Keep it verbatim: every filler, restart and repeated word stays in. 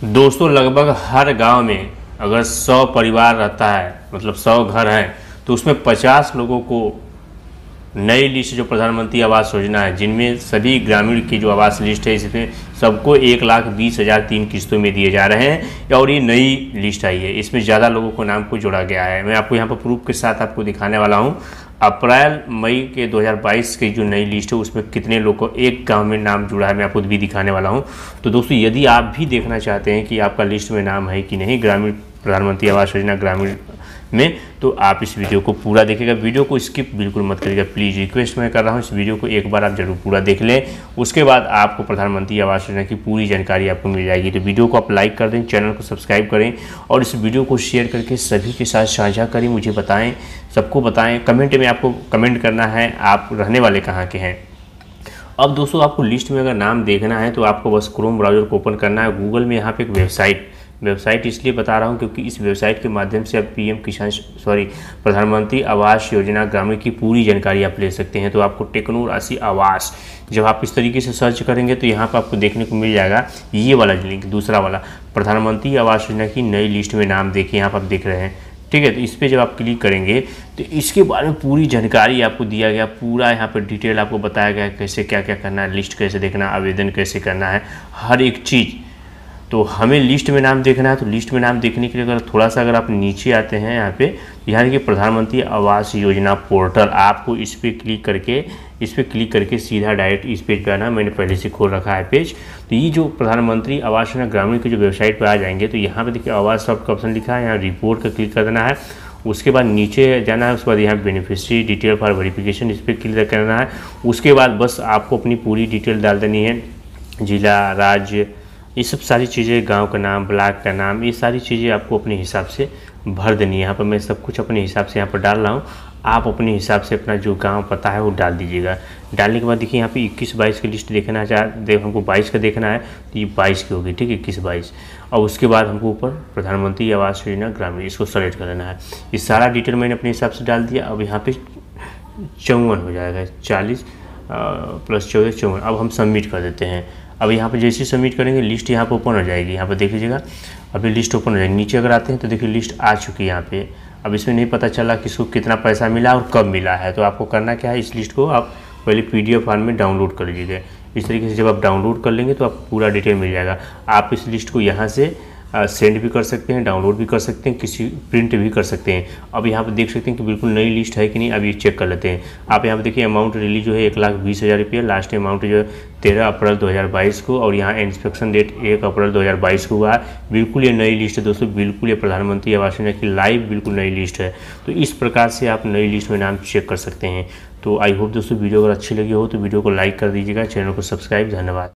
दोस्तों लगभग हर गांव में अगर सौ परिवार रहता है, मतलब सौ घर हैं, तो उसमें पचास लोगों को नई लिस्ट जो प्रधानमंत्री आवास योजना है, जिनमें सभी ग्रामीण की जो आवास लिस्ट है, इसमें सबको एक लाख बीस हज़ार तीन किस्तों में दिए जा रहे हैं। और ये नई लिस्ट आई है, इसमें ज़्यादा लोगों को नाम को जोड़ा गया है। मैं आपको यहाँ पर प्रूफ के साथ आपको दिखाने वाला हूँ। अप्रैल मई के दो हज़ार बाईस की जो नई लिस्ट है उसमें कितने लोगों को एक गांव में नाम जुड़ा है, मैं आपको भी दिखाने वाला हूं। तो दोस्तों यदि आप भी देखना चाहते हैं कि आपका लिस्ट में नाम है कि नहीं ग्रामीण प्रधानमंत्री आवास योजना ग्रामीण में, तो आप इस वीडियो को पूरा देखिएगा। वीडियो को स्किप बिल्कुल मत करिएगा, प्लीज़ रिक्वेस्ट मैं कर रहा हूँ। इस वीडियो को एक बार आप जरूर पूरा देख लें, उसके बाद आपको प्रधानमंत्री आवास योजना की पूरी जानकारी आपको मिल जाएगी। तो वीडियो को आप लाइक कर दें, चैनल को सब्सक्राइब करें और इस वीडियो को शेयर करके सभी के साथ साझा करें। मुझे बताएं, सबको बताएं, कमेंट में आपको कमेंट करना है आप रहने वाले कहाँ के हैं। अब दोस्तों आपको लिस्ट में अगर नाम देखना है तो आपको बस क्रोम ब्राउज़र को ओपन करना है। गूगल में यहाँ पे एक वेबसाइट वेबसाइट इसलिए बता रहा हूँ क्योंकि इस वेबसाइट के माध्यम से आप पीएम किसान सॉरी प्रधानमंत्री आवास योजना ग्रामीण की पूरी जानकारी आप ले सकते हैं। तो आपको टेक्नो राशि आवास जब आप इस तरीके से सर्च करेंगे तो यहाँ पर आपको देखने को मिल जाएगा ये वाला लिंक, दूसरा वाला प्रधानमंत्री आवास योजना की नई लिस्ट में नाम देखिए, यहाँ पर आप देख रहे हैं, ठीक है। तो इस पर जब आप क्लिक करेंगे तो इसके बारे में पूरी जानकारी आपको दिया गया, पूरा यहाँ पर डिटेल आपको बताया गया कैसे क्या क्या करना है, लिस्ट कैसे देखना, आवेदन कैसे करना है, हर एक चीज़। तो हमें लिस्ट में नाम देखना है, तो लिस्ट में नाम देखने के लिए अगर थोड़ा सा अगर आप नीचे आते हैं यहाँ पे, यहाँ देखिए प्रधानमंत्री आवास योजना पोर्टल, आपको इस पर क्लिक करके इस पर क्लिक करके सीधा डायरेक्ट इस पेज पे आना। मैंने पहले से खोल रखा है पेज। तो ये जो प्रधानमंत्री आवास योजना ग्रामीण की जो वेबसाइट पर आ जाएंगे तो यहाँ पे देखिए आवास सॉफ्ट का ऑप्शन लिखा है, यहाँ रिपोर्ट का क्लिक कर देना है। उसके बाद नीचे जाना है, उसके बाद यहाँ बेनिफिशियरी डिटेल फॉर वेरिफिकेशन इस पर क्लिक करना है। उसके बाद बस आपको अपनी पूरी डिटेल डाल देनी है, जिला, राज्य, ये सब सारी चीज़ें, गांव का नाम, ब्लॉक का नाम, ये सारी चीज़ें आपको अपने हिसाब से भर देनी है। यहाँ पर मैं सब कुछ अपने हिसाब से यहाँ पर डाल रहा हूँ, आप अपने हिसाब से अपना जो गांव पता है वो डाल दीजिएगा। डालने के बाद देखिए यहाँ पे इक्कीस बाईस की लिस्ट देखना चाह देख हमको बाईस का देखना है तो ये बाईस की होगी, ठीक है, इक्कीस बाईस। और उसके बाद हमको ऊपर प्रधानमंत्री आवास योजना ग्रामीण इसको सेलेक्ट कर लेना है। ये सारा डिटेल मैंने अपने हिसाब से डाल दिया। अब यहाँ पे चौवन हो जाएगा, चालीस प्लस चौदह चौवन। अब हम सबमिट कर देते हैं। अब यहाँ पे जैसे सबमिट करेंगे लिस्ट यहाँ पे ओपन हो जाएगी। यहाँ पे देख लीजिएगा, अभी लिस्ट ओपन हो जाएगी। नीचे अगर आते हैं तो देखिए लिस्ट आ चुकी है यहाँ पे। अब इसमें नहीं पता चला किसको कितना पैसा मिला और कब मिला है, तो आपको करना क्या है, इस लिस्ट को आप पहले पीडीएफ फॉर्म में डाउनलोड कर लीजिएगा। इस तरीके से जब आप डाउनलोड कर लेंगे तो आपको पूरा डिटेल मिल जाएगा। आप इस लिस्ट को यहाँ से सेंड भी कर सकते हैं, डाउनलोड भी कर सकते हैं, किसी प्रिंट भी कर सकते हैं। अब यहाँ पे देख सकते हैं कि बिल्कुल नई लिस्ट है कि नहीं, अभी चेक कर लेते हैं। आप यहाँ पे देखिए अमाउंट रिलीज जो है एक लाख बीस हज़ार रुपये, लास्ट अमाउंट जो है तेरह अप्रैल दो हज़ार बाईस को, और यहाँ इंस्पेक्शन डेट एक अप्रैल दो हज़ार बाईस को हुआ है। बिल्कुल ये नई लिस्ट है दोस्तों, बिल्कुल ये प्रधानमंत्री आवास योजना की लाइव बिल्कुल नई लिस्ट है। तो इस प्रकार से आप नई लिस्ट में नाम चेक कर सकते हैं। तो आई होप दोस्तों वीडियो अगर अच्छी लगी हो तो वीडियो को लाइक कर दीजिएगा, चैनल को सब्सक्राइब। धन्यवाद।